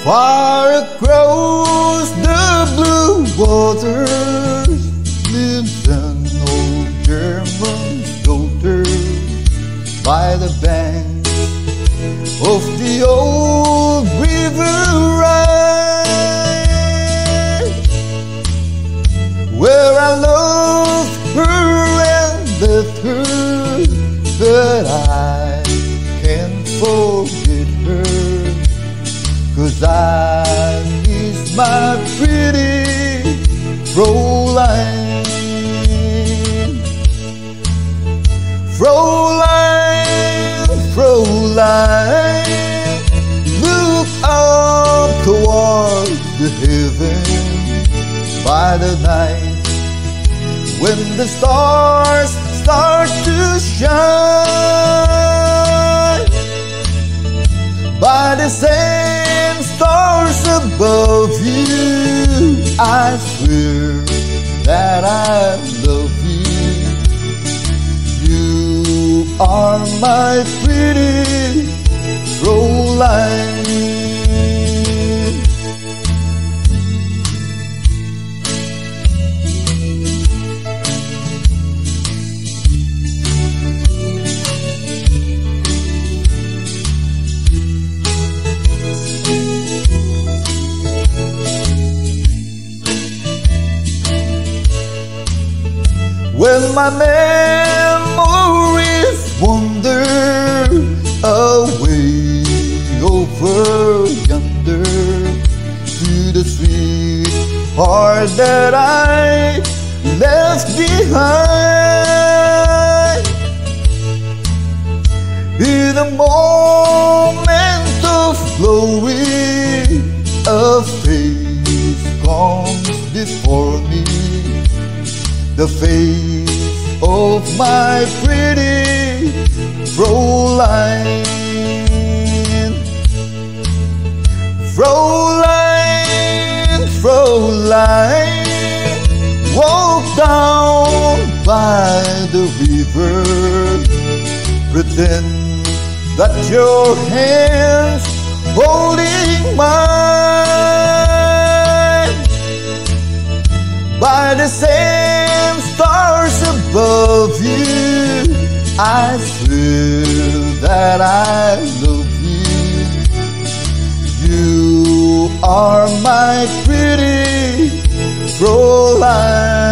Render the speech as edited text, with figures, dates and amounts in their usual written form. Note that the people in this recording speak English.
Far across the blue waters lives an old German soldier by the bank of the old river Rhine, where I loved her and left her, but I can't forget her, 'cause I miss my pretty Fräulein. Fräulein, Fräulein, look up towards the heaven by the night, when the stars start to shine. By the same stars above you, I swear that I love you. You are my pretty Fräulein. When my memories wander away over yonder to the sweet heart that I left behind, in a moment of glory, a face comes before me, the face of my pretty Fräulein. Fräulein, Fräulein, walk down by the river, pretend that your hands holding mine. By the same stars above you, I swear that I love you. You are my pretty Fräulein.